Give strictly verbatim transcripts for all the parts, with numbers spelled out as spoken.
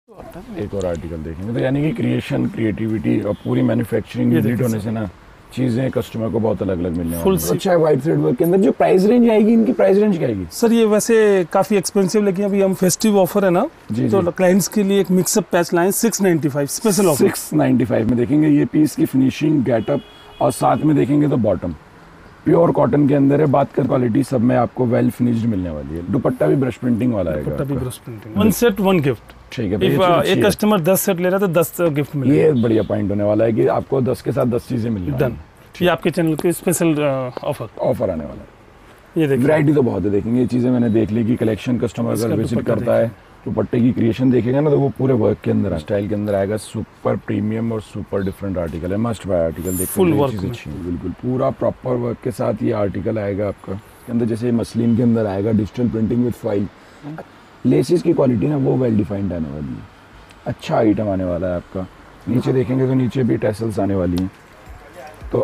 एक और आर्टिकल देखेंगे तो यानी कि क्रिएशन, क्रिएटिविटी और पूरी मैन्युफैक्चरिंग यूनिट होने से ना चीजें कस्टमर को बहुत अलग अलग मिलने वाली हैं। अच्छा है वाइट थ्रेड वर्क के अंदर। जो प्राइस रेंज आएगी इनकी, प्राइस रेंज क्या आएगी सर? ये वैसे काफी एक्सपेंसिव, लेकिन अभी हम फेस्टिव ऑफर है ना, तो क्लाइंट्स के लिए एक mix up patch line six ninety five special offer. Six ninety five में देखेंगे ये पीस की फिनिशिंग, गेटअप और साथ में देखेंगे तो बॉटम प्योर कॉटन के अंदर है। बात कर क्वालिटी, सब में आपको वेल फिनिश्ड मिलने वाली है। दुपट्टा भी ब्रश प्रिंटिंग वाला है। दुपट्टा भी brush printing. One set one gift. ठीक है। एक कस्टमर दस सेट ले रहा है तो दस गिफ्ट मिलेगा। ये बढ़िया पॉइंट होने वाला है कि आपको दस के साथ दस चीजें मिल डन। ये आपके चैनल के स्पेशल ऑफर ऑफर आने वाला है। ये देखिए वैरायटी तो बहुत है। देखेंगे ये चीजें मैंने देख ली कि कलेक्शन कस्टमर अगर विजिट करता है दुपट्टे की क्रिएशन देखेगा ना तो वो पूरे वर्क के अंदर स्टाइल के अंदर आएगा। सुपर प्रीमियम और सुपर डिफरेंट आर्टिकल है। Must buy article. देखिए फुल वर्क अच्छी है बिल्कुल। पूरा प्रॉपर वर्क के साथ ये आर्टिकल आएगा आपका के अंदर। जैसे मसलिन के अंदर आएगा digital printing with file. Laces की क्वालिटी ना वो वेल डिफाइंड आने वाली है। अच्छा आइटम आने वाला है आपका। नीचे देखेंगे तो नीचे भी टैसल्स आने वाली हैं। तो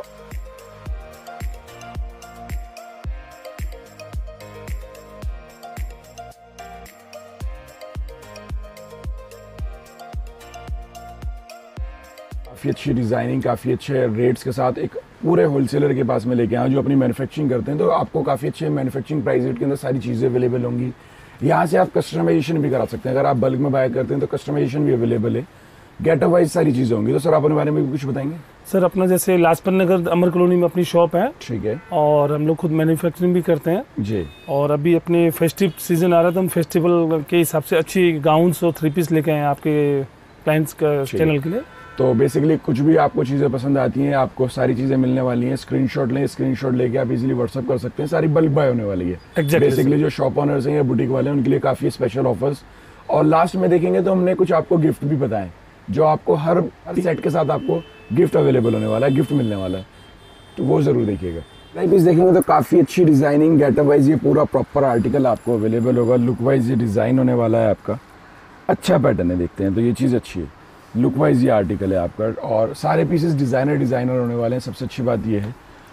काफ़ी अच्छी डिज़ाइनिंग, काफ़ी अच्छे रेट्स के साथ एक पूरे होलसेलर के पास में लेके आए जो अपनी मैन्युफैक्चरिंग करते हैं। तो आपको काफ़ी अच्छे मैन्युफैक्चरिंग प्राइस रेट के अंदर सारी चीज़ें अवेलेबल होंगी। यहाँ से आप कस्टमाइजेशन भी करा सकते हैं। अगर आप बल्क में बाय करते हैं तो कस्टमाइजेशन भी अवेलेबल है। गेटअप वाइज सारी चीज़ें होंगी। तो सर आप अपने बारे में भी कुछ बताएंगे? सर अपना जैसे लाजपत नगर अमर कॉलोनी में अपनी शॉप है। ठीक है। और हम लोग खुद मैन्युफैक्चरिंग भी करते हैं जी। और अभी अपने फेस्टिव सीजन आ रहा था, हम फेस्टिवल के हिसाब से अच्छी गाउन्स और थ्री पीस लेके आए हैं आपके क्लाइंट्स का चैनल के लिए। तो बेसिकली कुछ भी आपको चीज़ें पसंद आती हैं आपको सारी चीज़ें मिलने वाली हैं। स्क्रीनशॉट लें, स्क्रीनशॉट लेके आप इजीली व्हाट्सअप कर सकते हैं। सारी बल्क बाय होने वाली है। exactly बेसिकली जो शॉप ऑनर्स हैं या बुटीक वाले हैं उनके लिए काफ़ी स्पेशल ऑफर्स। और लास्ट में देखेंगे तो हमने कुछ आपको गिफ्ट भी बताएं जो आपको हर हर सेट के साथ आपको गिफ्ट अवेलेबल होने वाला है, गिफ्ट मिलने वाला है। तो वो ज़रूर देखिएगा। लाइक पीस देखेंगे तो काफ़ी अच्छी डिज़ाइनिंग, गेटअप वाइज ये पूरा प्रॉपर आर्टिकल आपको अवेलेबल होगा। लुक वाइज ये डिज़ाइन होने वाला है आपका। अच्छा पैटर्न है, देखते हैं तो ये चीज़ अच्छी है। लुक वाइज ये आर्टिकल है आपका और सारे पीसेस डिज़ाइनर डिज़ाइनर होने वाले हैं। सबसे अच्छी बात ये है।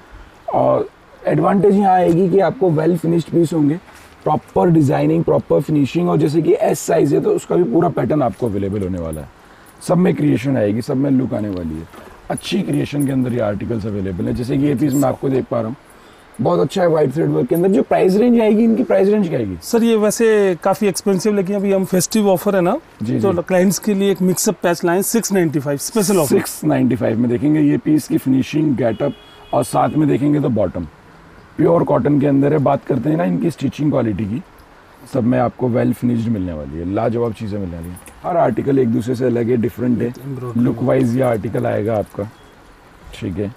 और एडवांटेज यहाँ आएगी कि आपको वेल फिनिश्ड पीस होंगे, प्रॉपर डिज़ाइनिंग, प्रॉपर फिनिशिंग। और जैसे कि एस साइज़ है तो उसका भी पूरा पैटर्न आपको अवेलेबल होने वाला है। सब में क्रिएशन आएगी, सब में लुक आने वाली है। अच्छी क्रिएशन के अंदर ये आर्टिकल्स अवेलेबल है। जैसे कि ये पीस मैं आपको देख पा रहा हूँ, बहुत अच्छा है वाइट थ्रेड वर्क के अंदर। जो प्राइस रेंज आएगी इनकी, प्राइस रेंज क्या आएगी सर? ये वैसे काफी एक्सपेंसिव, लेकिन अभी हम फेस्टिव ऑफर है ना, तो क्लाइंट्स के लिए एक mix up patch line six ninety five special offer. Six ninety five में देखेंगे ये पीस की फिनिशिंग, गेटअप और साथ में देखेंगे तो बॉटम प्योर कॉटन के अंदर है। बात करते हैं ना इनकी स्टिचिंग क्वालिटी की, सब में आपको वेल फिनिश्ड मिलने वाली है। लाजवाब चीज़ें मिलने वाली है। हर आर्टिकल एक दूसरे से अलग है, डिफरेंट है। लुक वाइज ये आर्टिकल आएगा आपका। ठीक है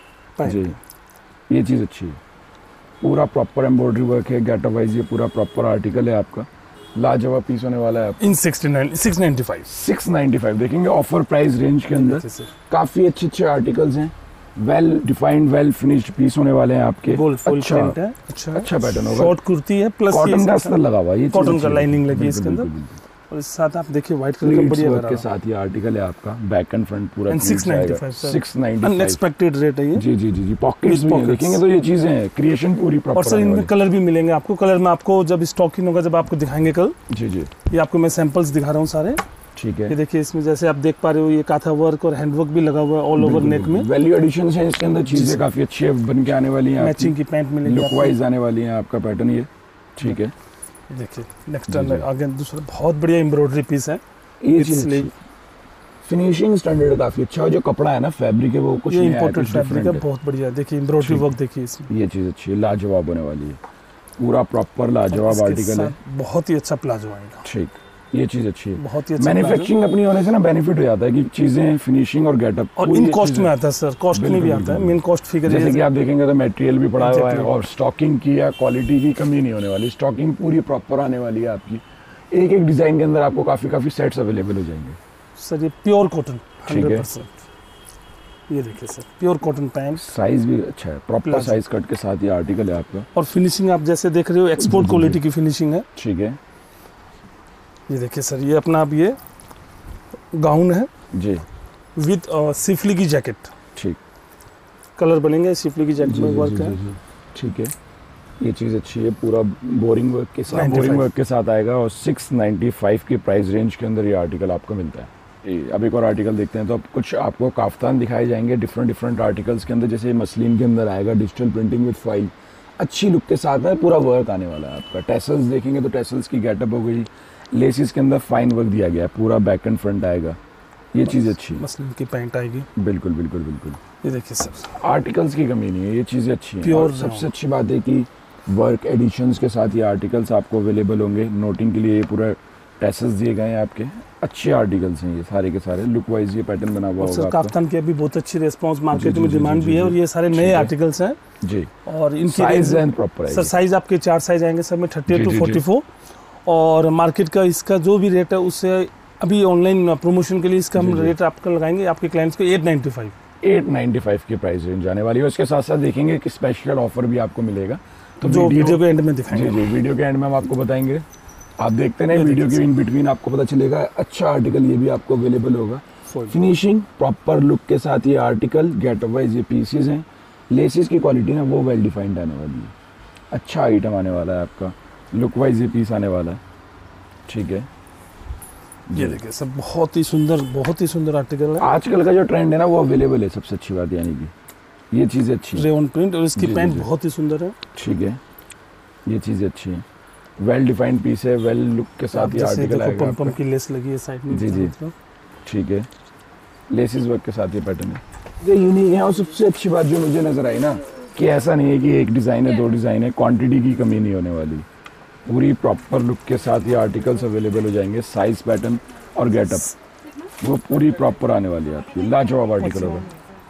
जी। ये चीज़ अच्छी है। पूरा प्रॉपर एम्ब्रॉयडरी वर्क है। गेटअप वाइज ये पूरा प्रॉपर आर्टिकल है आपका। लाजवाब पीस होने वाला है आपका। इन six ninety five six ninety five देखेंगे ऑफर प्राइस रेंज के अंदर। काफ़ी अच्छे अच्छे आर्टिकल्स हैं। Well defined, well finished piece होने वाले हैं आपके। अच्छा है। अच्छा अच्छा पैटर्न होगा। शॉर्ट कुर्ती है प्लस कॉटन का अस्तर लगा हुआ है। ये कॉटन का लाइनिंग लगी है इसके अंदर। और इस साथ आप देखिए व्हाइट कलर का बढ़िया वर्क के साथ ये आर्टिकल है आपका। बैक एंड फ्रंट पूरा six ninety five six ninety five unexpected rate है ये। जी जी जी जी। पॉकेट्स भी देखेंगे तो ये चीजें हैं, क्रिएशन पूरी प्रॉपर। और सर इनमें कलर भी मिलेंगे आपको। कलर में आपको जब स्टॉकिंग होगा, जब आपको दिखाएंगे कल। जी जी। ये आपको मैं सैंपल्स दिखा रहा हूँ सारे। ठीक है। ये देखिए इसमें जैसे आप देख पा रहे हो ये काथा वर्क और हैंड वर्क भी लगा हुआ है ऑल ओवर नेक में। वैल्यू एडिशन है इसके अंदर। चीजें काफी अच्छी बन के आने वाली हैं। मैचिंग की पैंट मिलेगी, लुक वाइज आने वाली है आपका पैटर्न ये। ठीक है। देखिए नेक्स्ट आगे दूसरा बहुत बढ़िया एम्ब्रॉयडरी पीस है। ये चीज फिनिशिंग स्टैंडर्ड काफी अच्छा है। जो कपड़ा है ना फैब्रिक है वो कुछ नहीं है, इंपोर्टेड फैब्रिक है। बहुत बढ़िया। देखिए एम्ब्रॉयडरी वर्क देखिए इसमें। ये चीज अच्छी है, लाजवाब होने वाली है। पूरा प्रॉपर लाजवाब आर्टिकल है। बहुत ही अच्छा प्लाजो आएगा। ठीक, ये चीज अच्छी है। बहुत ही अच्छा मैन्युफैक्चरिंग अपनी होने से ना बेनिफिट हो जाता है कि चीजें फिनिशिंग और गेटअप और इन कॉस्ट में आता है सर। कॉस्ट में भी आता है, मेन कॉस्ट फिगर। जैसे कि आप देखेंगे तो मटेरियल भी पड़ा हुआ है और स्टॉकिंग की या क्वालिटी की कमी नहीं होने वाली। स्टॉकिंग पूरी प्रॉपर आने वाली है आपकी। एक एक डिजाइन के अंदर आपको काफी काफी सेट्स अवेलेबल हो जाएंगे सर। ये प्योर कॉटन हंड्रेड परसेंट। ये देखिए sir pure cotton pant. Size भी अच्छा है, प्रॉपर साइज कट के साथ ये आर्टिकल है आपका। और फिनिशिंग आप जैसे देख रहे हो एक्सपोर्ट क्वालिटी की फिनिशिंग है। ठीक है। ये देखिए सर ये अपना अब ये गाउन है जी विद सिफली की जैकेट। ठीक। कलर बनेंगे सिफली की जैकेट में वर्क है। ठीक है। ये चीज़ अच्छी है, पूरा बोरिंग वर्क के साथ पचानवे बोरिंग वर्क के साथ आएगा और सिक्स नाइन्टी फाइव की प्राइस रेंज के अंदर ये आर्टिकल आपको मिलता है। ये- अब एक और आर्टिकल देखते हैं। तो अब कुछ आपको काफ्तान दिखाए जाएंगे डिफरेंट डिफरेंट आर्टिकल्स के अंदर, जैसे मसलिन के अंदर आएगा डिजिटल प्रिंटिंग विद फाइल, अच्छी लुक के साथ में पूरा वर्क आने वाला है आपका। टेसल्स देखेंगे तो टेसल्स की गेटअप हो गई, लेसिस के अंदर फाइन वर्क दिया गया है, पूरा बैक एंड फ्रंट आएगा। ये चीज़ अच्छी है, मसलिन की पैंट आएगी। बिल्कुल बिल्कुल बिल्कुल। ये देखिए सर, आर्टिकल्स की कमी नहीं है, ये चीज़ें अच्छी हैं। Pure और सबसे अच्छी बात है कि वर्क एडिशंस के साथ ये आर्टिकल्स आपको अवेलेबल होंगे। नोटिंग के लिए ये पूरा टेसल्स दिए गए हैं आपके, अच्छे आर्टिकल्स हैं ये सारे के सारे। लुक वाइज ये पैटर्न बना हुआ और होगा सर आपका। काफ्तान की अभी बहुत अच्छी रिस्पांस मार्केट जी, में जी, डिमांड जी, भी है, जी, और ये सारे नए है। आर्टिकल्स हैं। जी, और इनकी साइज एंड प्रॉपर सर है। साइज आपके चार साइज आएंगे सब में, थर्टी जी, टू जी, फोर्टी फोर और मार्केट का इसका जो भी रेट है उससे अभी ऑनलाइन प्रमोशन के लिए इसका हम जी, जी। रेट आपका लगाएंगे आपके क्लाइंट्स को eight ninety five. Eight ninety five की प्राइस रेंज आने वाली है। उसके साथ साथ देखेंगे कि स्पेशल ऑफर भी आपको मिलेगा, तो जो वीडियो के एंड में जी दिखाएंगे। जी वीडियो के एंड में हम आपको बताएंगे। आप देखते रहे ये वीडियो देखिए के इन बिटवीन, आपको पता चलेगा। अच्छा आर्टिकल ये भी आपको अवेलेबल होगा। Foil। फिनिशिंग प्रॉपर लुक के साथ ये आर्टिकल, गेटअप वाइज ये पीसेस हैं। लेसिस की क्वालिटी ना वो वेल डिफाइंड आने वाली है, अच्छा आइटम आने वाला है आपका। लुक वाइज ये पीस आने वाला है, ठीक है। ये देखिए सब बहुत ही सुंदर, बहुत ही सुंदर आर्टिकल है। आजकल का जो ट्रेंड है ना वो अवेलेबल है, सबसे अच्छी बात यानी कि ये चीज़ अच्छी है, रेयन प्रिंट, और इसकी जी, जी, पैंट जी। बहुत ही सुंदर है। ठीक है। ये चीज़ अच्छी है, वेल डिफाइंड पीस है, वेल लुक के साथ ये जैसे आर्टिकल देखो आएगा पम पम आपका। की लेस लगी है साइड में। जी, जी। ठीक है, लेसिस वर्क के साथ ये पैटर्न है, ये यूनिक है। और सबसे अच्छी बात जो मुझे नजर आई ना, कि ऐसा नहीं है कि एक डिज़ाइन है, दो डिज़ाइन है, क्वांटिटी की कमी नहीं होने वाली। पूरी प्रॉपर लुक के साथ ये आर्टिकल्स अवेलेबल हो जाएंगे। साइज, पैटर्न और गेटअप वो पूरी प्रॉपर आने वाली है आपकी। लाजवाब आर्टिकल होगा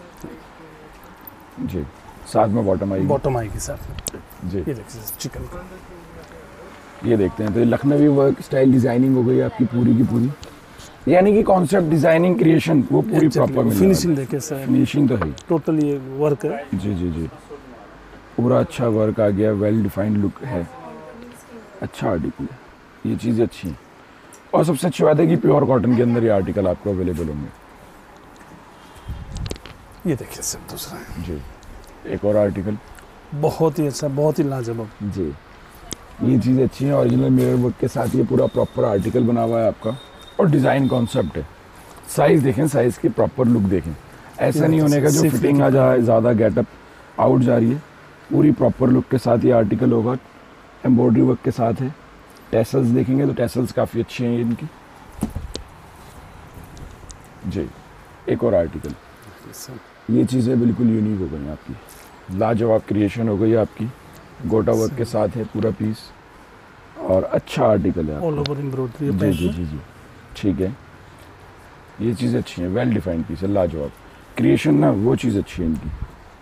जी। साथ में बॉटम आएगी, बॉटम आएगी साथ में। जी। ये देखिए चिकन का, ये देखते हैं तो ये लखनवी वर्क स्टाइल डिजाइनिंग हो गई आपकी पूरी की पूरी, यानी कि कॉन्सेप्ट डिजाइनिंग क्रिएशन वो पूरी प्रॉपर मिल फिनिशिंग देखिए सर, फिनिशिंग तो है ही। टोटल ये वर्क है। जी जी जी, पूरा अच्छा वर्क आ गया, वेल डिफाइंड लुक है, अच्छा आर्टिकल है, ये चीज़ें अच्छी हैं। और सबसे अच्छी बात है कि प्योर कॉटन के अंदर ये आर्टिकल आपको अवेलेबल होंगे। ये देखिए सर दूसरा है, जी, एक और आर्टिकल, बहुत ही अच्छा, बहुत ही लाजवाब। जी। ये चीज़ अच्छी है, ओरिजिनल मिरर वर्क के साथ ये पूरा प्रॉपर आर्टिकल बना हुआ है आपका, और डिज़ाइन कॉन्सेप्ट है। साइज देखें, साइज की प्रॉपर लुक देखें, ऐसा नहीं होने का जो सिर्फ फिटिंग आ जाए, ज़्यादा गेटअप आउट जा रही है। पूरी प्रॉपर लुक के साथ ये आर्टिकल होगा, एम्ब्रॉयडरी वर्क के साथ है। टेसल्स देखेंगे तो टेसल्स काफ़ी अच्छे हैं इनकी। जी, एक और आर्टिकल, ये चीज़ें बिल्कुल यूनिक हो गई आपकी, लाजवाब क्रिएशन हो गई आपकी। गोटा वर्क के साथ है पूरा पीस, और अच्छा आर्टिकल है ऑल आपका। ओवर एम्ब्रॉयडरी जी जी जी जी, ठीक है। ये चीज़ अच्छी है, वेल डिफाइंड पीस है, लाजवाब क्रिएशन ना, वो चीज़ अच्छी है इनकी।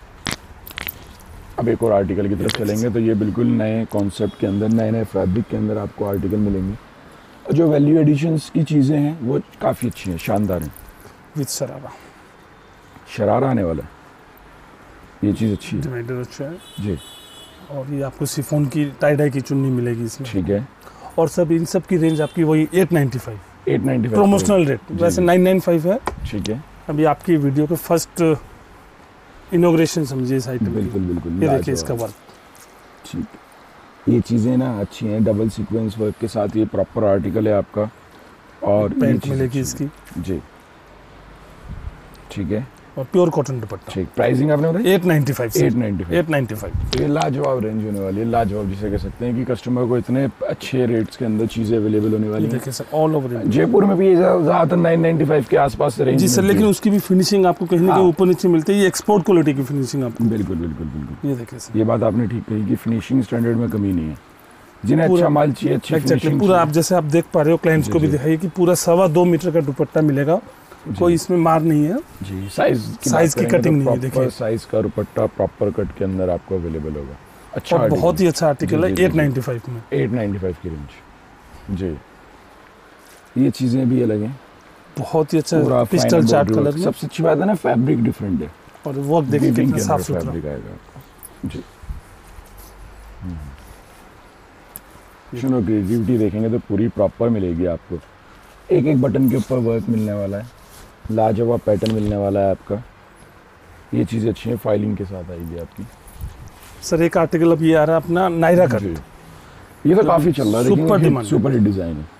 अब एक और आर्टिकल की तरफ चलेंगे तो ये बिल्कुल नए कॉन्सेप्ट के अंदर, नए नए फैब्रिक के अंदर आपको आर्टिकल मिलेंगे। और जो वैल्यू एडिशंस की चीज़ें हैं वो काफ़ी अच्छी हैं, शानदार हैं। विद शरारा, शरारा आने वाला है, ये चीज़ अच्छी है डिवाइडर अच्छा है। जी। और ये आपको सिफोन की टाई डाई की चुन्नी मिलेगी इसमें। ठीक है, और सब इन सब की रेंज आपकी वही eight ninety five eight ninety five promotional rate, जी, वैसे जी। नाइन नाइन फाइव है। ठीक है, अभी आपकी वीडियो के फर्स्ट इनोग्रेशन समझिए इस आइटम की। बिल्कुल बिल्कुल, ये देखिए लाजवाब। इसका वर्क, ठीक, ये चीज़ें ना अच्छी हैं, डबल सीक्वेंस वर्क के साथ ये प्रॉपर आर्टिकल है आपका। और ये पैंट चीज़ मिलेगी अच्छी इसकी, है। जी, ठीक है, और प्योर कॉटन दुपट्टा। ठीक। प्राइसिंग आपने बताई eight ninety five eight ninety five. Eight ninety five ये लाजवाब रेंज होने वाली है, लाजवाब जिसे कह सकते हैं कि कस्टमर को इतने अच्छे रेट्स के अंदर चीज़ें अवेलेबल होने वाली हैं। देखिए सर ऑल ओवर। जयपुर में भी ये ज़्यादातर नाइन नाइन्टी फाइव के आसपास से रेंज जी सर, मिलती लेकिन है। उसकी भी फिनिशिंग आपको कहीं ना हाँ। कहीं ऊपर नीचे मिलती है, ये एक्सपोर्ट क्वालिटी की फिनिशिंग आपको। बिल्कुल बिल्कुल बिल्कुल, ये देखिए सर ये बात आपने ठीक कही कि फिनिशिंग स्टैंडर्ड में कमी नहीं है। जिन्हें अच्छा पूरा- माल चाहिए, अच्छी एक्जैक्टली फिनिशिंग पूरा, आप जैसे आप देख पा रहे हो क्लाइंट्स जी, को भी जी। दिखाइए कि पूरा सवा दो मीटर का दुपट्टा मिलेगा, कोई इसमें मार नहीं है। जी। साइज साइज की कटिंग नहीं है, देखिए। साइज का दुपट्टा प्रॉपर कट के अंदर आपको अवेलेबल होगा। अच्छा और बहुत ही अच्छा आर्टिकल जी, है, जी, एट जी। नाइन्टी फाइव में। एट नाइन्टी फाइव की रेंज जी। ये चीज़ें भी अलग हैं, बहुत ही अच्छा पूरा पिस्टल चार्ट कलर में, सबसे अच्छी बात है ना फैब्रिक डिफरेंट है, और वर्क देखिए वीविंग कितना के साफ अंदर सुथरा। फैब्रिक आएगा आपको जी। सुनो, क्रिएटिविटी देखेंगे तो पूरी प्रॉपर मिलेगी आपको। एक एक बटन के ऊपर वर्क मिलने वाला है, लाजवाब पैटर्न मिलने वाला है आपका। ये चीज़ अच्छी है, फाइलिंग के साथ आएगी आपकी। सर एक आर्टिकल अब ये आ रहा है अपना नायरा कट, ये तो काफी चल रहा है, super demand, super hit design है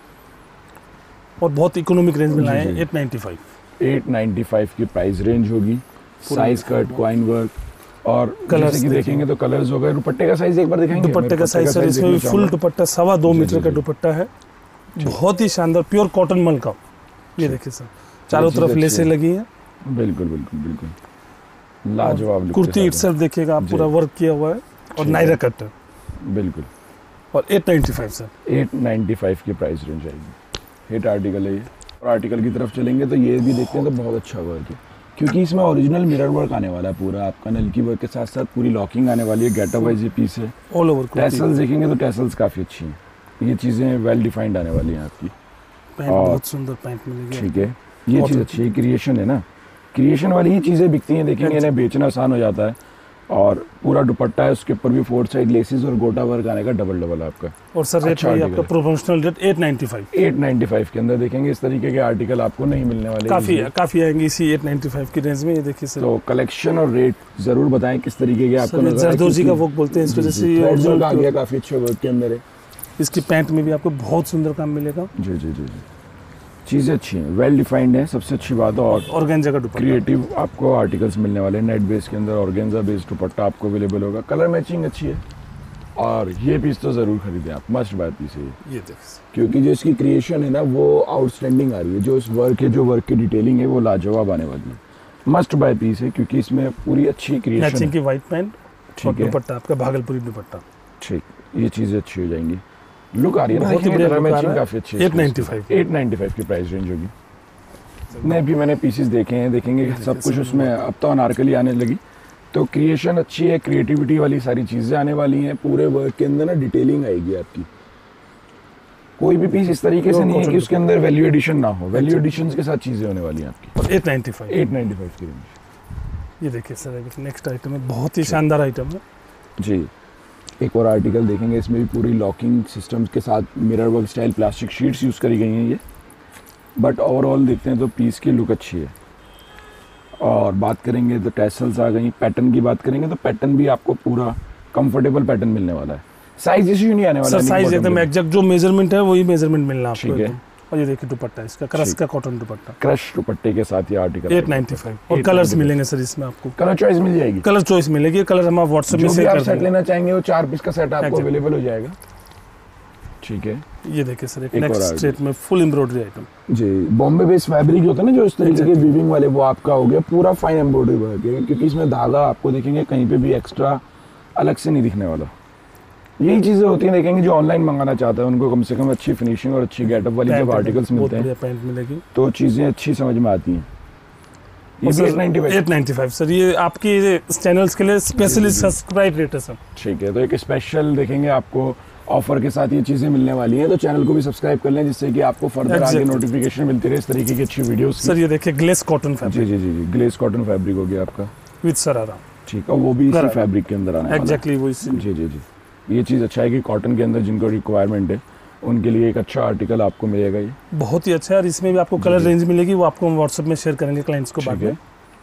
और बहुत इकोनॉमिक रेंज में लाए हैं। Eight ninety five eight ninety five की प्राइस रेंज होगी। साइज कट, कॉइन वर्क और कलर्स जैसे कि देखेंगे तो कलर्स हो गए। दुपट्टे का साइज एक बार दिखाएंगे? दुपट्टे का साइज सर इसमें भी फुल दुपट्टा, सवा दो मीटर का दुपट्टा है, बहुत ही शानदार प्योर कॉटन मल का। ये देखिए सर चारों तरफ लेसें लगी हैं, बिल्कुल बिल्कुल बिल्कुल लाजवाब। कुर्ती इटसेल्फ देखिएगा आप, पूरा वर्क किया हुआ है और नायरा कट है बिल्कुल। और eight ninety five sir eight ninety five की प्राइस रेंज आएगी। हिट आर्टिकल है ये। और आर्टिकल की तरफ चलेंगे तो ये भी देखते हैं तो बहुत अच्छा वर्क है, क्योंकि इसमें ओरिजिनल मिरर वर्क आने वाला है पूरा आपका, नलकी वर्क के साथ साथ पूरी लॉकिंग आने वाली है। गेटअप वाइज ये पीस है, ऑल ओवर। टैसल्स देखेंगे तो टैसल्स काफ़ी अच्छी हैं, ये चीज़ें वेल डिफाइंड आने वाली हैं आपकी। पैंट बहुत सुंदर पैंट मिलेगी, ठीक है, ये चीज़ अच्छी है, क्रिएशन है ना, क्रिएशन वाली ही चीज़ें बिकती हैं। देखेंगे इन्हें बेचना आसान हो जाता है। और पूरा दुपट्टा है, उसके ऊपर भी फोर साइड लेसेस और गोटा वर्क आने का डबल डबल आपका। और सर रेट अच्छा भी आपका promotional rate eight ninety five eight ninety five के अंदर देखेंगे इस तरीके के आर्टिकल आपको नहीं मिलने वाले, काफ़ी है, काफ़ी आएंगे इसी एट नाइन्टी फाइव की रेंज में। ये देखिए सर, तो कलेक्शन और रेट जरूर बताएं किस तरीके के आपको नजर आए। जरदोजी का वर्क बोलते हैं इस वजह से ये वर्क आ गया, काफ़ी अच्छे वर्क के अंदर है। इसकी पैंट में भी आपको बहुत सुंदर काम मिलेगा। जी जी जी जी चीज़ें अच्छी हैं, वेल डिफाइंड है, सबसे अच्छी बात है। और ऑर्गेन्जा का दुपट्टा, क्रिएटिव आपको आर्टिकल्स मिलने वाले हैं। नेट बेस के अंदर ऑर्गेन्जा बेस्ड दुपट्टा आपको अवेलेबल होगा। कलर मैचिंग अच्छी है और ये पीस तो ज़रूर खरीदें आप, मस्ट बाय पीस है ये देखिए, क्योंकि जो इसकी क्रिएशन है ना वो आउटस्टैंडिंग आ रही है। जो इस वर्क है, जो वर्क की डिटेलिंग है वो लाजवाब आने वाली है। मस्ट बाय पीस है क्योंकि इसमें पूरी अच्छी क्रिएशन है। मैचिंग की वाइट पैंट और ठीक है, दुपट्टा आपका भागलपुरी दुपट्टा। ठीक, ये चीज़ें अच्छी हो जाएंगी। लुक आ रही है ना, बहुत ही बढ़िया लुक आ रहा है। काफ़ी अच्छी है। Eight ninety five eight ninety five की प्राइस रेंज होगी। नहीं भी मैंने पीसेस देखे हैं, देखेंगे सब कुछ उसमें। अब तो अनारकली आने लगी, तो क्रिएशन अच्छी है, क्रिएटिविटी वाली सारी चीज़ें आने वाली हैं। पूरे वर्क के अंदर ना डिटेलिंग आएगी आपकी। कोई भी पीस इस तरीके से नहीं है कि उसके अंदर वैल्यू एडिशन ना हो, वैल्यू एडिशन के साथ चीज़ें होने वाली हैं आपकी। और eight ninety five eight ninety five की रेंज। ये देखिए सर, नेक्स्ट आइटम है, बहुत ही शानदार आइटम है जी। एक और आर्टिकल देखेंगे, इसमें भी पूरी लॉकिंग सिस्टम्स के साथ mirror work style plastic sheets use करी गई हैं ये। बट ओवरऑल देखते हैं तो पीस की लुक अच्छी है। और बात करेंगे तो टैसल्स आ गई। पैटर्न की बात करेंगे तो पैटर्न भी आपको पूरा कंफर्टेबल पैटर्न मिलने वाला है। साइज इश्यू नहीं आने वाला सर, साइज एकदम एग्जैक्ट जो मेजरमेंट है वही मेजरमेंट मिलना आपको। ठीक है। और ये देखिए दुपट्टा इसका क्रश का कॉटन दुपट्टा, क्रश दुपट्टे के साथ ये आर्टिकल एट नाइन्टी फाइव। और कलर्स मिलेंगे सर इसमें आपको, कलर चॉइस मिल जाएगी, कलर चॉइस मिलेगी। कलर हम आप व्हाट्सएप में जो भी शेयर आप कर सेट देंगे। लेना चाहेंगे वो चार पीस का सेट आपको अवेलेबल हो जाएगा। ठीक है, ये देखिए सर, एक एक और नेक्स्ट आ स्टेट में फुल एम्ब्रॉयडरी आइटम। जी। बॉम्बे बेस्ड फैब्रिक होता है ना जो इस तरीके के वीविंग वाले, वो आपका हो गया पूरा फाइन एम्ब्रॉयडरी वर्क है, क्योंकि इसमें धागा आपको देखेंगे कहीं पे भी एक्स्ट्रा अलग से नहीं दिखने वाला। यही चीज़ें होती हैं, देखेंगे जो ऑनलाइन मंगाना चाहता है उनको कम से कम अच्छी फिनिशिंग और अच्छी गेटअप वाली जब आर्टिकल्स मिलते हैं पैंट मिलेगी तो चीज़ें अच्छी समझ में आती हैं। एट नाइन्टी फाइव सर, ये आपकी चैनल्स के लिए स्पेशली सब्सक्राइब रेट है सर। ठीक है, तो एक स्पेशल देखेंगे आपको ऑफर के साथ ये चीज़ें मिलने वाली हैं, तो चैनल को भी सब्सक्राइब कर लें जिससे कि आपको फर्दर आगे नोटिफिकेशन मिलती रहे इस तरीके की अच्छी वीडियोस। सर ये देखिए ग्लेस कॉटन फैब्रिक। जी जी जी जी ग्लेस कॉटन फैब्रिक हो गया आपका विद सरारा। ठीक है, वो भी इसी फैब्रिक के अंदर आने वाला है। एग्जैक्टली वो इसी। जी जी जी ये चीज़ अच्छा है कि कॉटन के अंदर जिनको रिक्वायरमेंट है उनके लिए एक अच्छा आर्टिकल आपको मिलेगा। ये बहुत ही अच्छा है और इसमें भी आपको कलर रेंज मिलेगी, वो आपको हम व्हाट्सएप में शेयर करेंगे क्लाइंट्स को बाद में।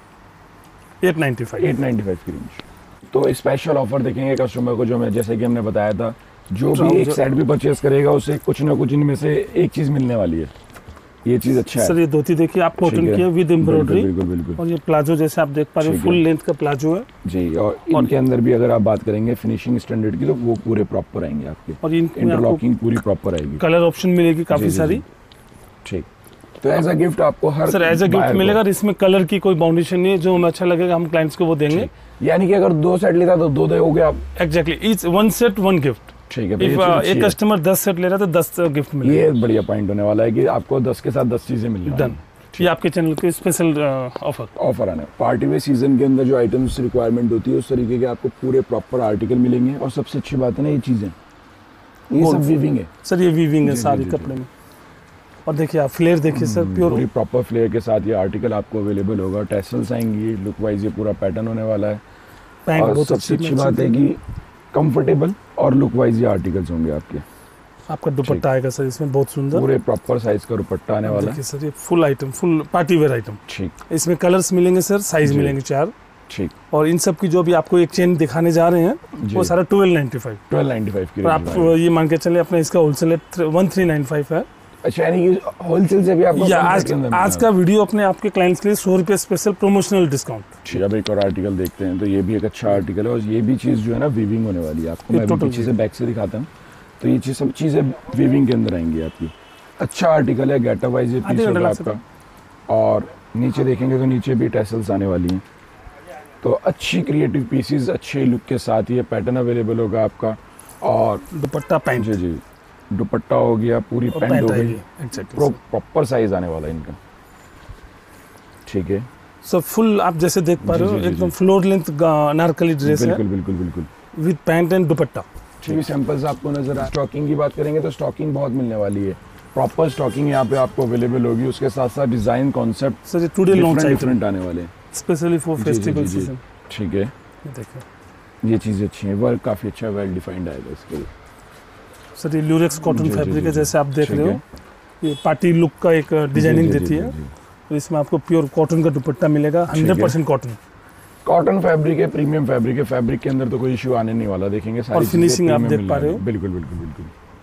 Eight ninety five eight ninety five की रेंज। तो स्पेशल ऑफर देखेंगे कस्टमर को, जो मैं जैसे कि हमने बताया था, जो भी एक सेट भी परचेज करेगा उसे कुछ ना कुछ इनमें से एक चीज़ मिलने वाली है। ये चीज़ अच्छा है सर। ये धोती देखिए आप कॉटन की है विद एम्ब्रॉयडरी। बिल्कुल बिल्कुल। और ये प्लाजो जैसे आप देख पा रहे हो फुल लेंथ का प्लाजो है जी। और इनके अंदर भी अगर आप बात करेंगे फिनिशिंग स्टैंडर्ड की तो वो पूरे प्रॉपर आएंगे आपके, और इंटरलॉकिंग पूरी प्रॉपर आएगी। कलर ऑप्शन मिलेगी काफी सारी। ठीक, तो एज अ गिफ्ट आपको हर सर एज अ गिफ्ट मिलेगा। इसमें कलर की कोई बाउंडेशन नहीं है, जो हमें अच्छा लगेगा हम क्लाइंट्स को वो देंगे। यानी कि अगर दो सेट लेता तो दो दोगे आप। Exactly, each one set one gift. ठीक है, If, एक कस्टमर दस सेट ले रहा है तो दस गिफ्ट मिलेगा। ये बढ़िया पॉइंट होने वाला है कि आपको दस के साथ दस चीजें मिल डन। ये आपके चैनल के स्पेशल ऑफर ऑफर आने पार्टी वेयर सीजन के अंदर जो आइटम्स रिक्वायरमेंट होती है उस तरीके के आपको पूरे प्रॉपर आर्टिकल मिलेंगे। और सबसे अच्छी बात है ना, ये चीजें ये सब वीविंग है सर, ये वीविंग है सारी कपड़े में। और देखिए आप फ्लेयर देखिए सर, प्योर पूरी प्रॉपर फ्लेयर के साथ ये आर्टिकल आपको अवेलेबल होगा। टैसल्स आएंगी, लुक वाइज ये पूरा पैटर्न होने वाला है। पैंट और बहुत सबसे अच्छी बात है कि कंफर्टेबल और लुक वाइज ये आर्टिकल्स होंगे आपके। आपका दुपट्टा आएगा सर इसमें बहुत सुंदर, पूरे प्रॉपर साइज का दुपट्टा आने वाला है सर। ये full item, full party wear item. ठीक, इसमें कलर्स मिलेंगे सर, साइज मिलेंगे चार। ठीक। और इन सब की जो भी आपको एक चेन दिखाने जा रहे हैं वो सारा twelve ninety five. Twelve ninety five की और आप ये मान के चले अपने इसका wholesale one three nine five है। अच्छा, यानी कि होलसेल से भी आपको या आज आज का वीडियो अपने आपके क्लाइंट्स के लिए सौ रुपये स्पेशल प्रमोशनल डिस्काउंट। ठीक है, अब एक और आर्टिकल देखते हैं। तो ये भी एक अच्छा आर्टिकल है और ये भी चीज़ जो है ना वीविंग होने वाली है। आपको मैं भी पीछे से बैक से दिखाता हूँ। तो ये चीज़ सब चीज़ें वीविंग के अंदर आएंगी आपकी। अच्छा आर्टिकल है, गेटअप वाइज ये पीस होगा आपका। और नीचे देखेंगे तो नीचे भी टैसल्स आने वाली हैं। तो अच्छी क्रिएटिव पीसीज अच्छे लुक के साथ ये पैटर्न अवेलेबल होगा आपका। और दुपट्टा पैंट, जी जी, दुपट्टा हो गया, पूरी पैंट हो गई, प्रॉपर साइज आने वाला है इनका। ठीक है, सो फुल आप जैसे देख पा रहे हो एकदम फ्लोर लेंथ अनारकली ड्रेस है। बिल्कुल बिल्कुल बिल्कुल विद पैंट एंड दुपट्टा। ठीक, सैंपल्स आपको नजर आ। स्टॉकिंग की बात करेंगे तो स्टॉकिंग बहुत मिलने वाली है। प्रॉपर स्टॉकिंग यहाँ पे आपको अवेलेबल होगी। उसके साथ साथ design concept sir today launch different आने वाले हैं स्पेशली फॉर फेस्टिवल सीजन। ठीक है, ये देखिए ये चीज़ें अच्छी हैं। वर्क काफ़ी अच्छा वेल डिफाइंड आएगा इसके लिए। सर ये ल्यूरेक्स कॉटन फैब्रिक है, जैसे आप देख रहे हो। ये पार्टी लुक का एक डिजाइनिंग देती है। और इसमें आपको प्योर कॉटन का दुपट्टा मिलेगा, hundred percent cotton. Cotton fabric है, प्रीमियम फैब्रिक है। फैब्रिक के अंदर तो कोई इशू आने नहीं वाला। देखेंगे सारी और फिनिशिंग आप देख पा रहे हो। बिल्कुल बिल्कुल बिल्कुल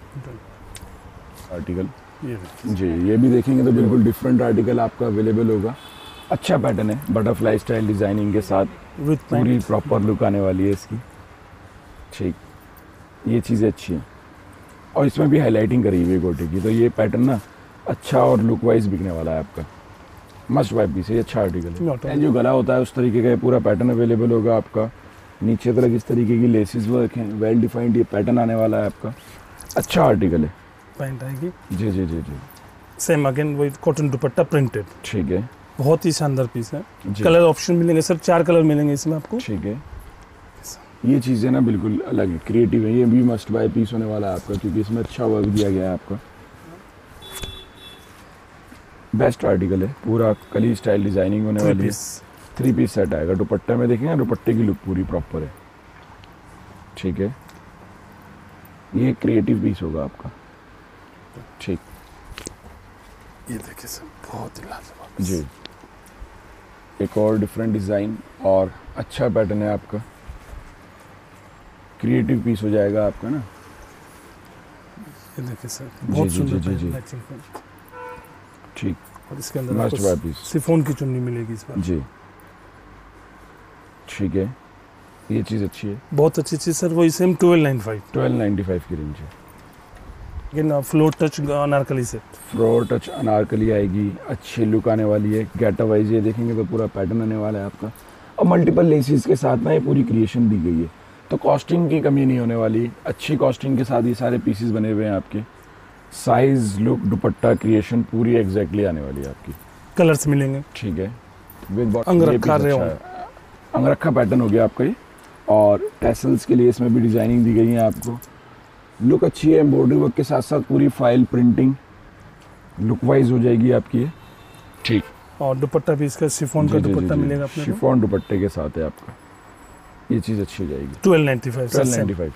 आर्टिकल जी, ये भी देखेंगे तो बिल्कुल डिफरेंट आर्टिकल आपका अवेलेबल होगा। अच्छा पैटर्न है, बटरफ्लाई स्टाइल डिजाइनिंग के साथ पूरी प्रॉपर लुक आने वाली है इसकी। ठीक, ये चीज़ें अच्छी हैं और इसमें भी हाईलाइटिंग करी हुई है गोटे की। तो ये पैटर्न ना अच्छा और लुक वाइज बिकने वाला है आपका। मस्ट वाइप पीस है, अच्छा आर्टिकल है। जो गला होता है उस तरीके का पूरा पैटर्न अवेलेबल होगा आपका। नीचे तक इस तरीके की लेसिस वर्क है, वेल डिफाइंड ये पैटर्न आने वाला है आपका। अच्छा आर्टिकल है। पैंट आएगी जी जी जी जी, सेम अगेन वही कॉटन दुपट्टा प्रिंटेड। ठीक है, बहुत ही शानदार पीस है। कलर ऑप्शन मिलेंगे सर, चार कलर मिलेंगे इसमें आपको। ठीक है, ये चीज़ें ना बिल्कुल अलग है, क्रिएटिव है। ये भी मस्ट बाय पीस होने वाला है आपका, क्योंकि इसमें अच्छा वर्क दिया गया है आपका। बेस्ट आर्टिकल है, पूरा कली स्टाइल डिजाइनिंग होने वाली है। थ्री पीस सेट आएगा। दुपट्टे में देखेंगे, दुपट्टे की लुक पूरी प्रॉपर है। ठीक है, ये क्रिएटिव पीस होगा आपका। ठीक, ये देखिए सर बहुत ही लाजवाब जी। एक और डिफरेंट डिज़ाइन और अच्छा पैटर्न है आपका। क्रिएटिव पीस हो जाएगा आपका ना। ये देखिए सर बहुत सुंदर मैचिंग। ठीक, और इसके अंदर आपको सिफोन की चुन्नी मिलेगी इस बार जी। ठीक है, ये चीज़ अच्छी है, बहुत अच्छी चीज़ सर। वही same twelve nine five twelve ninety five की रेंज है। लेकिन फ्लोर टच अनारकली से फ्लोर टच अनारकली आएगी, अच्छी लुक आने वाली है। गेटअप वाइज ये देखेंगे तो पूरा पैटर्न आने वाला है आपका। और मल्टीपल लेसिस के साथ ना ये पूरी क्रिएशन दी गई है, तो कॉस्टिंग की कमी नहीं होने वाली। अच्छी कॉस्टिंग के साथ ये सारे पीसेस बने हुए हैं आपके। साइज, लुक, दुपट्टा, क्रिएशन पूरी एग्जैक्टली आने वाली है आपकी। कलर्स मिलेंगे। ठीक है, विद अंगरखा अंगरखा पैटर्न हो गया आपका ये। और टैसल्स के लिए इसमें भी डिजाइनिंग दी गई है आपको। लुक अच्छी है, एम्ब्रॉयडरी वर्क के साथ साथ पूरी फाइल प्रिंटिंग लुक वाइज हो जाएगी आपकी ये। ठीक, और दुपट्टा भी इसका शिफॉन का दुपट्टा मिलेगा अपने को। शिफॉन दुपट्टे के साथ है आपका। ये चीज़ अच्छी हो जाएगी। Twelve ninety five twelve ninety five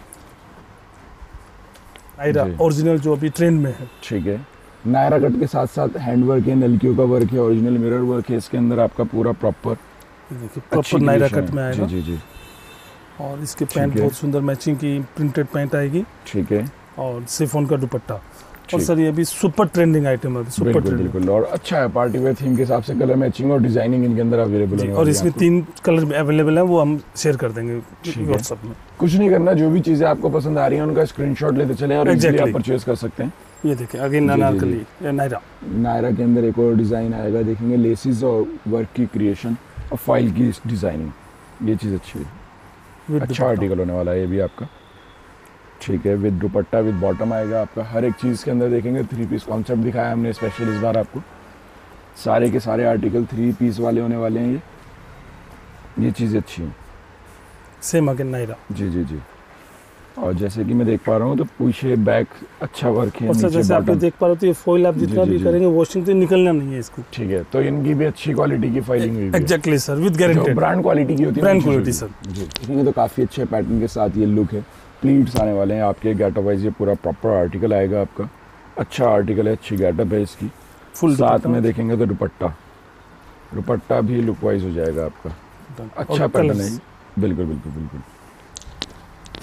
Naira original जो अभी ट्रेंड में है। ठीक है, नायरा कट के साथ साथ हैंड वर्क है, नलकियों का वर्क है, ओरिजिनल मिरर वर्क है इसके अंदर आपका पूरा प्रॉपर। देखिए प्रॉपर नायरा कट में आएगा। जी जी जी। और इसके पैंट बहुत सुंदर मैचिंग की प्रिंटेड पैंट आएगी। ठीक है, और सिफोन का दुपट्टा। और सर ये भी सुपर ट्रेंडिंग आइटम है, सुपर बिल्कुल बिल्कुल। और अच्छा है, पार्टी वेयर थीम के हिसाब से कलर मैचिंग और डिजाइनिंग इनके अंदर अवेलेबल है। और इसमें तीन कलर अवेलेबल है, वो हम शेयर कर देंगे व्हाट्सएप में। कुछ नहीं करना, जो भी चीजें आपको पसंद आ रही हैं उनका स्क्रीनशॉट लेते चले और इजीली आप परचेज कर सकते हैं। ये देखिए अगेन अनारकली या नायरा। नायरा के अंदर एक और डिजाइन आएगा, देखेंगे लेसिस और वर्क की क्रिएशन और फाइल की डिजाइनिंग। ये चीज अच्छी है, अच्छा आर्टिकल होने वाला है ये भी आपका। ठीक है, विद दुपट्टा विद बॉटम आएगा आपका। हर एक चीज़ के अंदर देखेंगे थ्री पीस कॉन्सेप्ट दिखाया हमने स्पेशल इस बार आपको। सारे के सारे आर्टिकल थ्री पीस वाले होने वाले हैं ये। ये चीज़ अच्छी है, सेम अगेन नायरा। जी जी जी। और जैसे कि मैं देख पा रहा हूँ तो पीछे बैक अच्छा वर्क है। और सर जैसे आप देख पा रहे हो तो ये फॉइल आप जितना भी करेंगे वॉशिंग तो निकलना नहीं है इसको। ठीक है, तो इनकी भी अच्छी क्वालिटी की फाइलिंग हुई है। Exactly sir, with guarantee brand quality की होती है। ब्रांड क्वालिटी सर जी। देखेंगे तो काफ़ी अच्छे पैटर्न के साथ ये लुक है। प्लीट्स आने वाले हैं आपके। गेटअप वाइज ये पूरा प्रॉपर आर्टिकल आएगा आपका। अच्छा आर्टिकल है, अच्छी गेटअप है इसकी। फुल साथ में देखेंगे तो दुपट्टा दुपट्टा भी लुक वाइज हो जाएगा आपका। अच्छा पैटर्न है, बिल्कुल बिल्कुल बिल्कुल।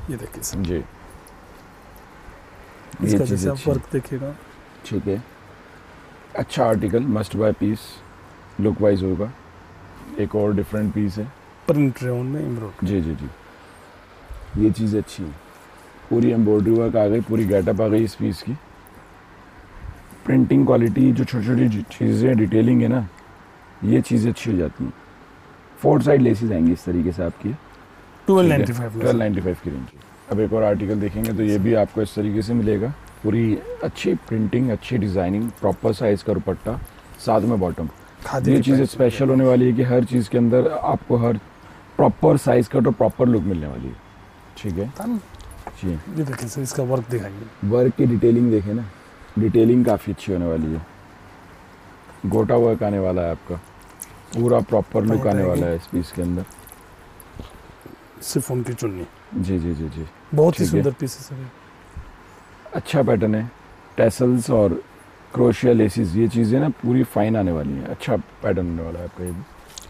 ये देखिए सर, जी, ये इसका चीज़ जैसे आप अच्छी वर्क देखिएगा, ठीक है। अच्छा article, must buy piece look wise होगा। एक और डिफरेंट पीस है, प्रिंट रेउन में एम्ब्रॉयडरी। जी जी जी, ये चीज़ अच्छी है। पूरी एम्ब्रॉयडरी वर्क आ गई, पूरी गेटअप आ गई इस पीस की। प्रिंटिंग क्वालिटी, जो छोटी छोटी चीज़ें डिटेलिंग है ना, ये चीज़ें अच्छी हो जाती हैं। फोर साइड लेसेस आएंगी इस तरीके से आपकी, twelve ninety five twelve ninety five की रेंज। अब एक और आर्टिकल देखेंगे तो ये भी आपको इस तरीके से मिलेगा। पूरी अच्छी प्रिंटिंग, अच्छी डिज़ाइनिंग, प्रॉपर साइज़ का दुपट्टा, साथ में बॉटम। ये चीज़ स्पेशल होने वाली है कि हर चीज़ के अंदर आपको हर प्रॉपर साइज़ का तो प्रॉपर लुक मिलने वाली है, ठीक है जी। ये देखिए सर, इसका वर्क दिखाइए। वर्क की डिटेलिंग देखें ना, डिटेलिंग काफ़ी अच्छी होने वाली है। गोटा वर्क आने वाला है आपका, पूरा प्रॉपर लुक आने वाला है इस पीस के अंदर। सिफोन की चुन्नी, जी जी जी जी, बहुत ही ठीक है। सुंदर पीस है सर। अच्छा पैटर्न है। टेसल्स और क्रोशिया लेसिस, ये चीज़ें ना पूरी फाइन आने वाली हैं। अच्छा पैटर्न होने वाला है आपका ये भी।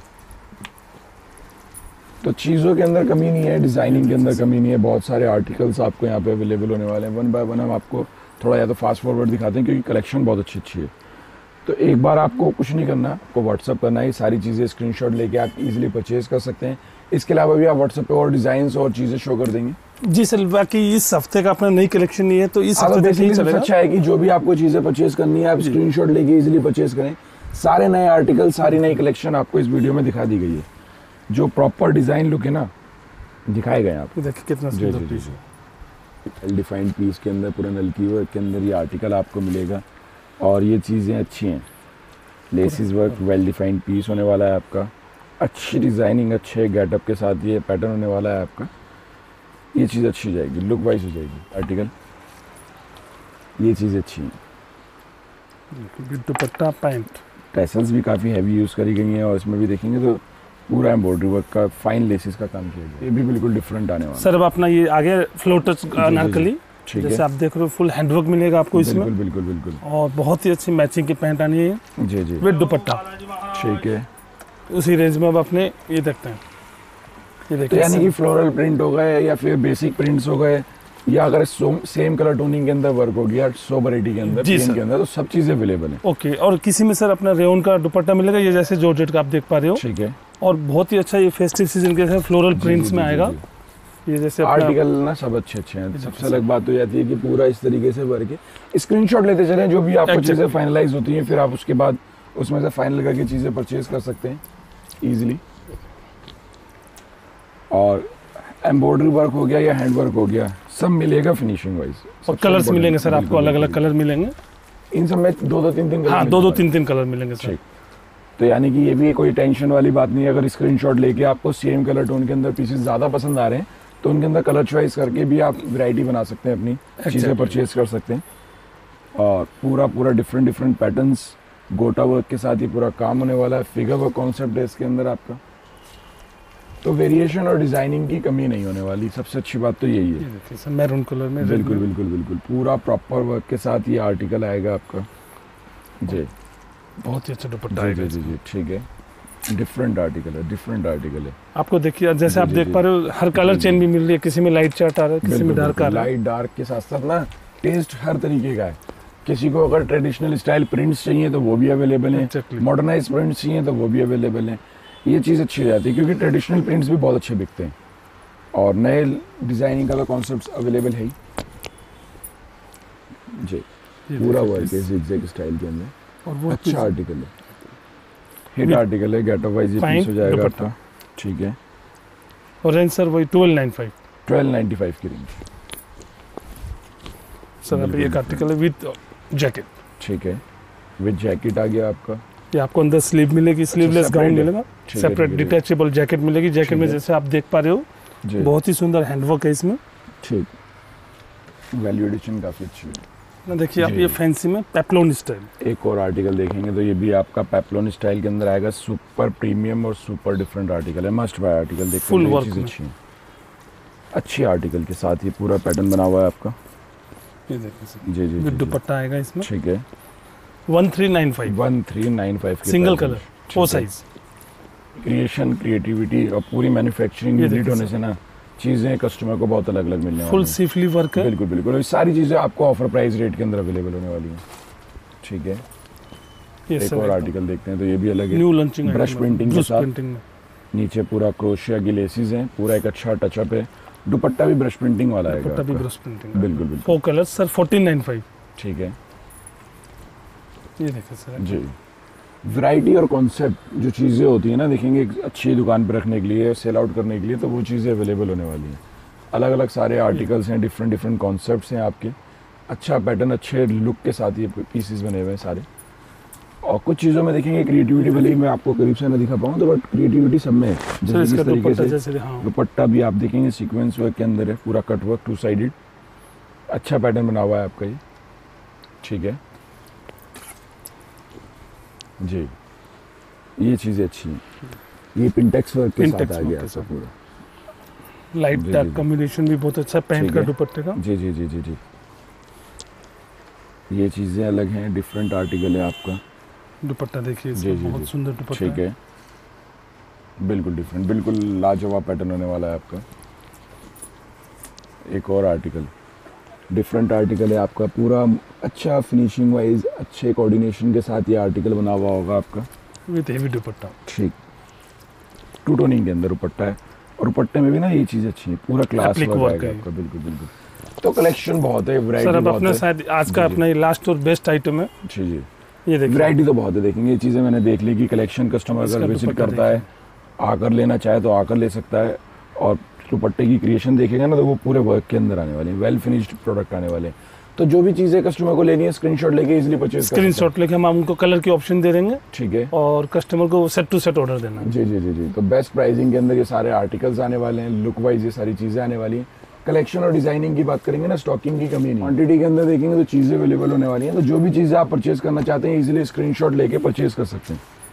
तो चीज़ों के अंदर कमी नहीं है, डिज़ाइनिंग के अंदर कमी नहीं है। बहुत सारे आर्टिकल्स आपको यहाँ पे अवेलेबल होने वाले हैं। वन बाय वन हम आपको थोड़ा या तो फास्ट फॉरवर्ड दिखाते हैं, क्योंकि कलेक्शन बहुत अच्छी अच्छी है। तो एक बार आपको कुछ नहीं करना, आपको व्हाट्सअप करना है, ये सारी चीज़ें स्क्रीनशॉट लेके आप इजीली परचेज कर सकते हैं। इसके अलावा भी आप व्हाट्सएप पे और डिज़ाइंस और चीज़ें शो कर देंगे। जी सर, बाकी इस हफ्ते का अपना नई कलेक्शन नहीं है, तो इस हाँ, तो हफ्ते तक नहीं बेसिकली चलेगा। अच्छा है कि जो भी आपको चीज़ें परचेज करनी है, आप स्क्रीनशॉट लेके इजीली परचेज करें। सारे नए आर्टिकल, सारी नई कलेक्शन आपको इस वीडियो में दिखा दी गई है। जो प्रॉपर डिज़ाइन लुक है ना, दिखाए गए हैं आपको। देखिए कितना जी, सुंदर जी, जी, पीस है। वेल डिफाइंड पीस के अंदर पूरा नलकी वर्क के अंदर ये आर्टिकल आपको मिलेगा। और ये चीज़ें अच्छी हैं, laces work, well defined piece होने वाला है आपका। अच्छी डिज़ाइनिंग, अच्छे गेटअप के साथ ये पैटर्न होने वाला है आपका। ये चीज़ अच्छी हो जाएगी, लुक वाइज हो जाएगी आर्टिकल। ये चीज़ अच्छी है। दुपट्टा पैंट, टैसल्स भी काफ़ी हैवी यूज़ करी गई हैं, और इसमें भी देखेंगे तो पूरा एम्ब्रॉयडरी वर्क का फाइन लेसिस का काम किया गया। ये भी बिल्कुल डिफरेंट आने वाला है। सर अब अपना ये आगे फ्लोटस अनारकली, ठीक जैसे है, आप देख रहे हो फुल हैंडवर्क मिलेगा आपको इसमें, बिल्कुल बिल्कुल बिल्कुल। और बहुत ही अच्छी मैचिंग की पैंट आनी है जी जी, विद दुपट्टा। ठीक है। उसी रेंज में अब अपने ये देखते हैं, ये तो देखिए यानी कि सर, फ्लोरल प्रिंट हो गए या फिर बेसिक प्रिंट्स हो गए, या अगर सेम कलर टोनिंग के अंदर वर्क हो गया, सोबरिटी के अंदर, जी प्लेन सर। के अंदर, तो सब चीज़ें अवेलेबल हैं। ओके। और किसी में सर अपना रेयन का दुपट्टा मिलेगा, ये जैसे जॉर्जेट का आप देख पा रहे हो, ठीक है। और बहुत ही अच्छा ये फेस्टिव सीजन के फ्लोरल जी, प्रिंट्स जी, में जी, आएगा। जी। ये जैसे अपना आर्टिकल ना सब अच्छे अच्छे हैं। सबसे अलग बात हो जाती है कि पूरा इस तरीके से वर्क है। स्क्रीनशॉट लेते चलें, जो भी आपको Exactly. चीज़ें फाइनलाइज होती हैं, फिर आप उसके बाद उसमें से फाइनल करके चीज़ें परचेज कर सकते हैं ईजिली। और एम्ब्रॉयडरी वर्क हो गया या हैंड वर्क हो गया, सब मिलेगा फिनिशिंग वाइज। और कलर्स मिलेंगे सर आपको, अलग अलग कलर मिलेंगे। इन सब में दो दो तीन तीन कलर हाँ, मिलने दो दो वाले तीन तीन कलर मिलेंगे हैं। सर। ठीक, तो यानी कि ये भी कोई टेंशन वाली बात नहीं है। अगर स्क्रीनशॉट लेके आपको सेम कलर टोन के अंदर पीसेस ज़्यादा पसंद आ रहे हैं, तो उनके अंदर कलर चॉइस करके भी आप वैरायटी बना सकते हैं, अपनी चीज़ें Exactly. परचेज कर सकते हैं। और पूरा पूरा different different patterns, gota work के साथ ही पूरा काम होने वाला है। फिगर वर्क कॉन्सेप्ट है इसके अंदर आपका, तो वेरिएशन और डिज़ाइनिंग की कमी नहीं होने वाली। सबसे अच्छी बात तो यही ये है। देखिए सर, मैरून कलर में, बिल्कुल बिल्कुल बिल्कुल, पूरा प्रॉपर वर्क के साथ ये आर्टिकल आएगा आपका। जी बहुत ही अच्छा दुपट्टा जी आएगा जी जी इसमें। जी, ठीक है। डिफरेंट आर्टिकल है, डिफरेंट आर्टिकल है। आपको देखिए जैसे जी, आप जी, देख जी। पा रहे हो, हर कलर जी, चेन भी मिल रही है। किसी में लाइट चार्ट आ रहा है, किसी में डार्क आ रहा है। लाइट डार्क के साथ साथ ना टेस्ट हर तरीके का है। किसी को अगर ट्रेडिशनल स्टाइल प्रिंट्स चाहिए तो वो भी अवेलेबल है, Exactly. मॉडर्नाइज प्रिंट्स चाहिए तो वो भी अवेलेबल है। ये चीज़ अच्छी हो जाती है, क्योंकि ट्रेडिशनल प्रिंट्स भी बहुत अच्छे बिकते हैं, और नए डिज़ाइनिंग का तो कॉन्सेप्ट अवेलेबल है ही। जी, ये पूरा देखिए वर्क है इस- जिग स्टाइल के अंदर। और वो अच्छा आर्टिकल है, हिट With आर्टिकल है। गेटअप वाइज ये fine पीस हो जाएगा दुपट्टा। आपका, ठीक है। और रेंज सर वही twelve nine five. Twelve ninety five की रेंज, सर अब बिल्कुल, एक आर्टिकल है विद जैकेट। ठीक है। विद जैकेट आ गया आपका, ये आपको अंदर स्लीव मिलेगी, स्लीवलेस separate गाउन है। मिलेगा, ठीक है, सेपरेट ठीक है, डिटैचेबल जैकेट मिलेगी। जैकेट ठीक में है। जैसे आप देख पा रहे हो, जी बहुत ही सुंदर हैंडवर्क है इसमें ठीक। वैल्यू एडिशन काफ़ी अच्छी है। ना। देखिए आप जी। ये फैंसी में पेप्लोन स्टाइल। एक और आर्टिकल देखेंगे तो ये भी आपका पेप्लोन स्टाइल के अंदर आएगा। सुपर प्रीमियम और सुपर डिफरेंट आर्टिकल है, मस्ट बाय आर्टिकल। देख Full सकते हैं, work चीज़ में। अच्छी है। अच्छी आर्टिकल के साथ ये पूरा पैटर्न बना हुआ है आपका। ये देखिए सर, जी जी विद जी, जी दुपट्टा आएगा इसमें, ठीक है। One three nine five, one three nine five single colour, four size. Creation, creativity और पूरी मैन्युफैक्चरिंग ये यूनिट देखिए होने सर। से ना चीज़ें कस्टमर को बहुत अलग अलग मिलने वाली फुल हैं। सीफली वर्क है। बिल्कुल बिल्कुल, ये सारी चीज़ें आपको ऑफर प्राइस रेट के अंदर अवेलेबल होने वाली हैं। ठीक है, ये एक सर और आर्टिकल देखते हैं, तो ये भी अलग है। न्यू लॉन्चिंग ब्रश प्रिंटिंग के साथ, प्रिंटिंग में नीचे पूरा क्रोशिया की लेसिस हैं, पूरा एक अच्छा टचअप है। दुपट्टा भी ब्रश प्रिंटिंग वाला है। दुपट्टा भी ब्रश प्रिंटिंग। बिल्कुल बिल्कुल, four colours sir fourteen nine five. ठीक है ये देखिए सर जी। वैरायटी और कॉन्सेप्ट जो चीज़ें होती हैं ना, देखेंगे एक अच्छी दुकान पर रखने के लिए, सेल आउट करने के लिए, तो वो चीज़ें अवेलेबल होने वाली हैं। अलग अलग सारे आर्टिकल्स हैं, डिफरेंट डिफरेंट कॉन्सेप्ट्स हैं आपके। अच्छा पैटर्न, अच्छे लुक के साथ ये पीसेस बने हुए हैं सारे। और कुछ चीज़ों में देखेंगे क्रिएटिविटी, भले ही मैं आपको करीब से ना दिखा पाऊँ तो, बट क्रिएटिविटी सब में है। सर जैसे इसका किस तरीके दुपट्टा से जैसे हाँ दुपट्टा भी आप देखेंगे सीक्वेंस वर्क के अंदर है, पूरा कट वर्क टू साइडेड, अच्छा पैटर्न बना हुआ है आपका ये। ठीक है जी, ये चीज़ें अच्छी हैं। ये पिंटेक्स वर्क के साथ Pintex आ work गया के आपका साथ। पूरा। लाइट जी, डार्क जी। कॉम्बिनेशन भी बहुत अच्छा है पैंट ठीक का है। दुपट्टे का। जी जी जी जी जी, ये चीज़ें अलग हैं, डिफरेंट आर्टिकल है आपका। दुपट्टा देखिए जी, इसका जी, बहुत जी। सुंदर दुपट्टा ठीक है, बिल्कुल डिफरेंट, बिल्कुल लाजवाब पैटर्न होने वाला है आपका। एक और आर्टिकल, डिफरेंट आर्टिकल है आपका, पूरा अच्छा फिनिशिंग वाइज, अच्छे कोऑर्डिनेशन के साथ ये आर्टिकल बना हुआ होगा आपका। With heavy dupatta. ठीक, टू टोनिंग के अंदर दुपट्टा है, और दुपट्टे में भी ना ये चीज़ अच्छी है, पूरा क्लास Applique वर्क work आएगा है। आपका। बिल्कुल बिल्कुल, तो कलेक्शन बहुत है, वैरायटी सर अब बहुत अपना है। शायद आज का जी, अपना ये लास्ट और बेस्ट आइटम है। जी जी, ये देखिए वैरायटी तो बहुत है। देखेंगे ये चीज़ें मैंने देख ली कि कलेक्शन कस्टमर इसका अगर विजिट दुपट्टा करता है, आकर लेना चाहे तो आकर ले सकता है। और दुपट्टे की क्रिएशन देखेगा ना, तो वो पूरे वर्क के अंदर आने वाले हैं, वेल फिनिश्ड प्रोडक्ट आने वाले हैं। तो जो भी चीज़ें कस्टमर को लेनी है, स्क्रीनशॉट लेके इजीली परचेज कर स्क्रीनशॉट लेके हम उनको कलर की ऑप्शन दे देंगे ठीक है और कस्टमर को सेट टू सेट ऑर्डर देना है। जी जी जी जी। तो बेस्ट प्राइसिंग के अंदर ये सारे आर्टिकल्स आने वाले हैं, लुक वाइज ये सारी चीज़ें आने वाली हैं। कलेक्शन और डिजाइनिंग की बात करेंगे ना, स्टॉकिंग की कमी नहीं, क्वांटिटी के अंदर देखेंगे तो चीज़ें अवेलेबल होने वाली हैं। तो जो भी चीज़ें आप परचेज करना चाहते हैं, इजीली स्क्रीनशॉट लेके परचेज कर सकते हैं।